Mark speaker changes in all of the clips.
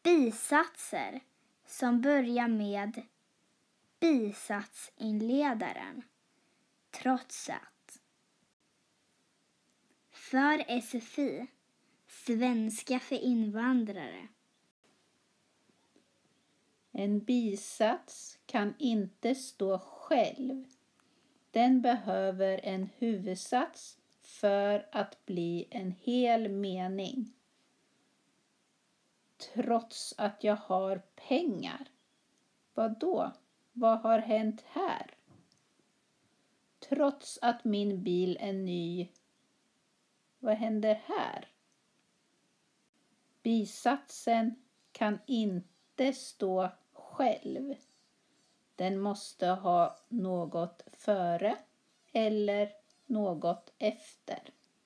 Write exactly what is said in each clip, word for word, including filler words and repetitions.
Speaker 1: bisatser som börjar med bisatsinledaren, trots att. För S F I, svenska för invandrare.
Speaker 2: En bisats kan inte stå själv. Den behöver en huvudsats för att bli en hel mening. Trots att jag har pengar. Vad då? Vad har hänt här? Trots att min bil är ny. Vad händer här? Bisatsen kan inte stå själv. Den måste ha något före eller något efter.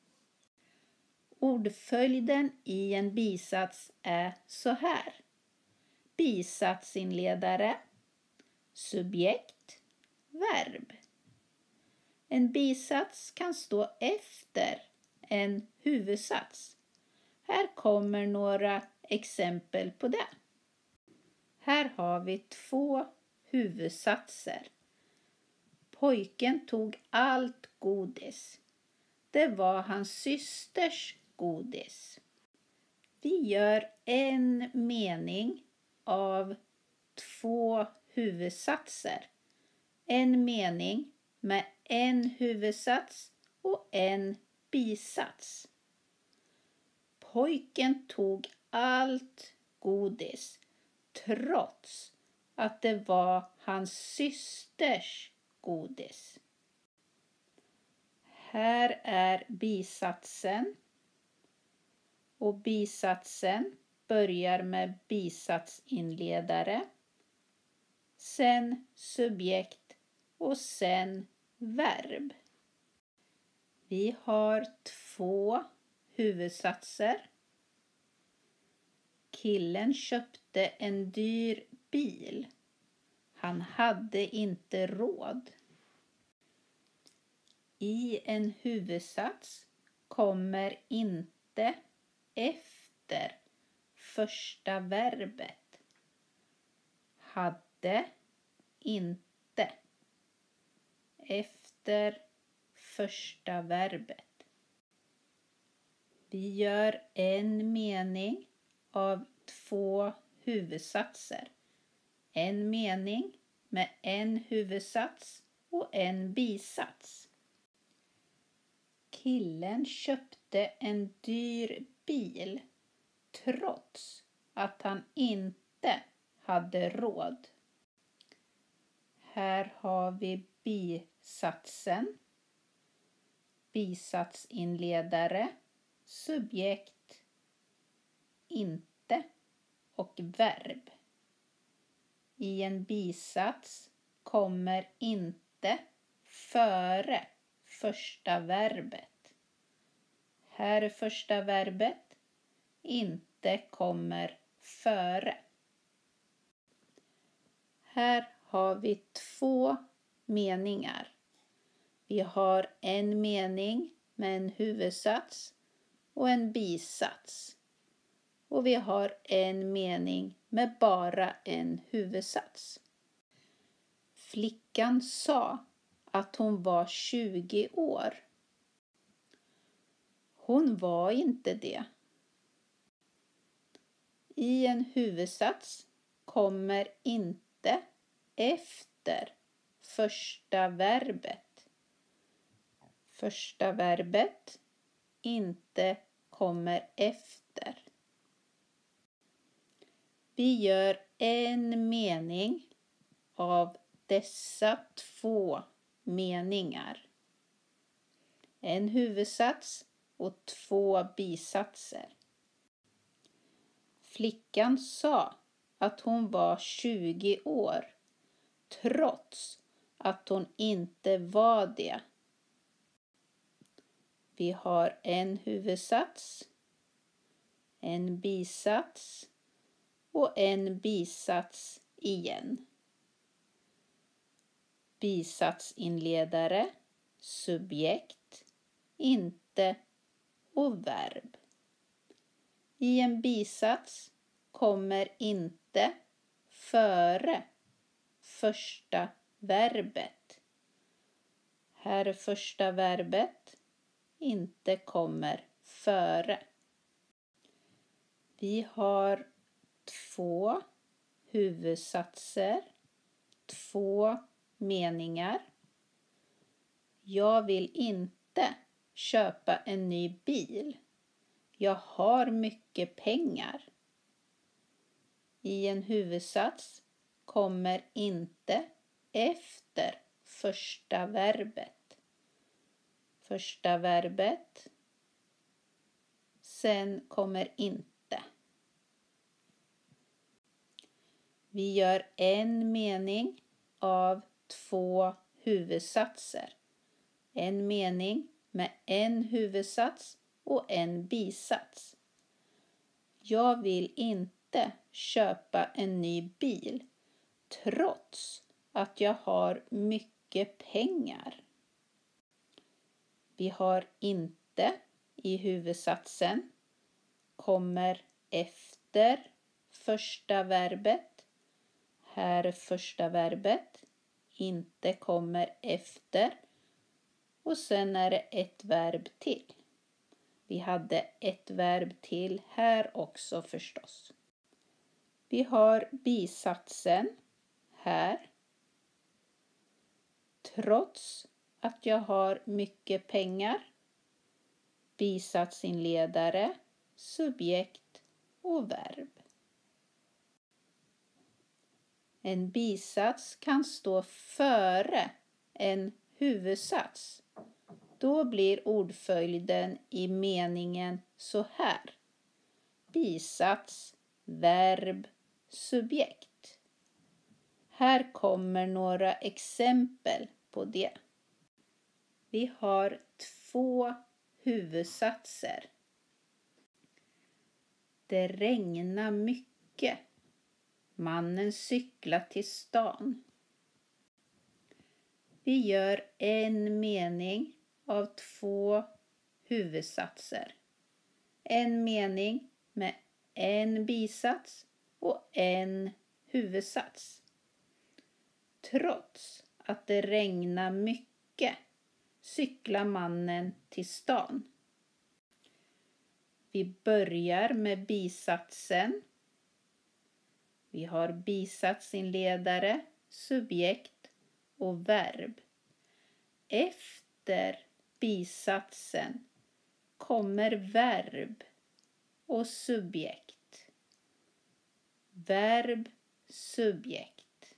Speaker 2: Ordföljden i en bisats är så här. Bisatsinledare, subjekt, verb. En bisats kan stå efter en huvudsats. Här kommer några exempel på det. Här har vi två huvudsatser. Pojken tog allt godis. Det var hans systers godis. Vi gör en mening av två huvudsatser. En mening med en huvudsats och en bisats. Pojken tog allt godis trots att det var hans systers godis. Här är bisatsen. Och bisatsen börjar med bisatsinledare. Sen subjekt och sen verb. Vi har två huvudsatser. Killen köpte en dyr bil. Han hade inte råd. I en huvudsats kommer inte efter första verbet. Hade inte. Efter första verbet. Vi gör en mening av två huvudsatser. En mening med en huvudsats och en bisats. Killen köpte en dyr bil trots att han inte hade råd. Här har vi bisatsen, bisatsinledare, subjekt, inte och verb. I en bisats kommer inte före första verbet. Här är första verbet, inte kommer före. Här har vi två meningar. Vi har en mening med en huvudsats och en bisats. Och vi har en mening med bara en huvudsats. Flickan sa att hon var tjugo år. Hon var inte det. I en huvudsats kommer inte efter första verbet. Första verbet inte kommer efter. Vi gör en mening av dessa två meningar. En huvudsats och två bisatser. Flickan sa att hon var tjugo år trots att hon inte var det. Vi har en huvudsats, en bisats och en bisats igen. Bisatsinledare, subjekt, inte och verb. I en bisats kommer inte före första verbet. Här första verbet inte kommer före. Vi har två huvudsatser, två meningar. Jag vill inte köpa en ny bil. Jag har mycket pengar. I en huvudsats kommer inte efter första verbet. Första verbet. Sen kommer inte. Vi gör en mening av två huvudsatser. En mening med en huvudsats och en bisats. Jag vill inte köpa en ny bil trots att jag har mycket pengar. Vi har inte i huvudsatsen, kommer efter första verbet. Här första verbet inte kommer efter. Och sen är det ett verb till. Vi hade ett verb till här också förstås. Vi har bisatsen här. Trots att jag har mycket pengar. Bisatsinledare, subjekt och verb. En bisats kan stå före en huvudsats. Då blir ordföljden i meningen så här. Bisats, verb, subjekt. Här kommer några exempel på det. Vi har två huvudsatser. Det regnar mycket. Mannen cyklar till stan. Vi gör en mening av två huvudsatser. En mening med en bisats och en huvudsats. Trots att det regnar mycket cyklar mannen till stan. Vi börjar med bisatsen. Vi har bisatsinledare, subjekt och verb. Efter bisatsen kommer verb och subjekt. Verb, subjekt.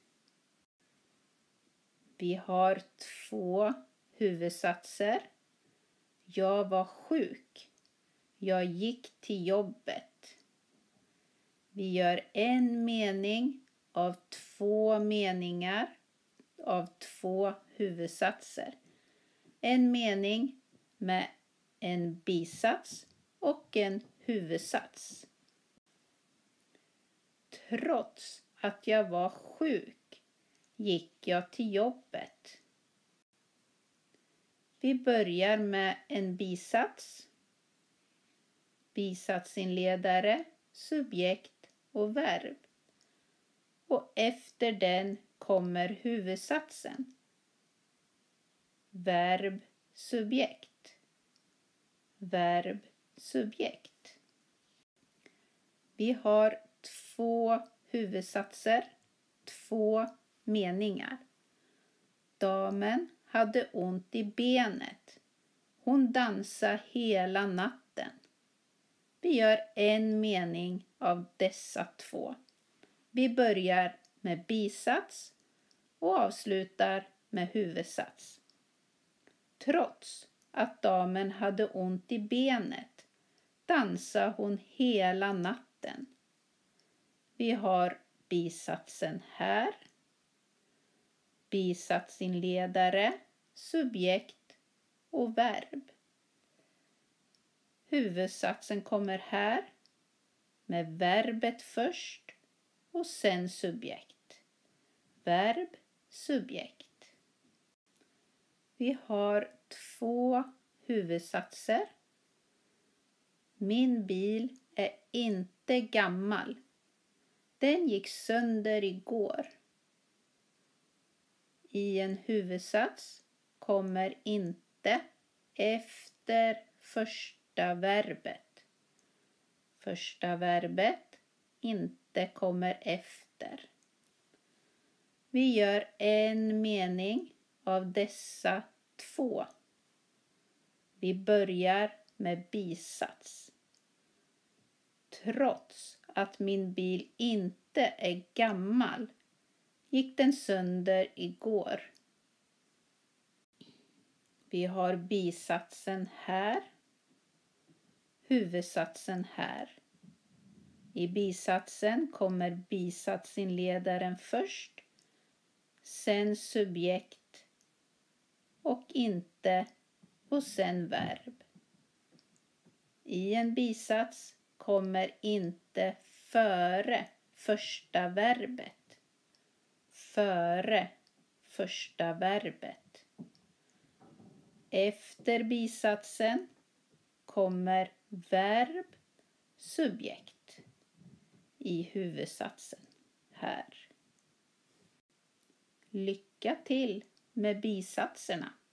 Speaker 2: Vi har två huvudsatser. Jag var sjuk. Jag gick till jobbet. Vi gör en mening av två meningar av två huvudsatser. En mening med en bisats och en huvudsats. Trots att jag var sjuk gick jag till jobbet. Vi börjar med en bisats. Bisatsinledare, subjekt och verb. Och efter den kommer huvudsatsen. Verb, subjekt. Verb, subjekt. Vi har två huvudsatser, två meningar. Damen hade ont i benet. Hon dansade hela natten. Vi gör en mening av dessa två. Vi börjar med bisats och avslutar med huvudsats. Trots att damen hade ont i benet dansade hon hela natten. Vi har bisatsen här. Bisatsinledare, subjekt och verb. Huvudsatsen kommer här med verbet först och sen subjekt. Verb, subjekt. Vi har två huvudsatser. Min bil är inte gammal. Den gick sönder igår. I en huvudsats kommer inte efter första verbet. Första verbet inte kommer efter. Vi gör en mening av dessa två. Vi börjar med bisats. Trots att min bil inte är gammal gick den sönder igår. Vi har bisatsen här. Huvudsatsen här. I bisatsen kommer bisatsinledaren först. Sen subjekt. Och inte. Och sen verb. I en bisats kommer inte före första verbet. Före första verbet. Efter bisatsen kommer verb, subjekt i huvudsatsen här. Lycka till med bisatserna!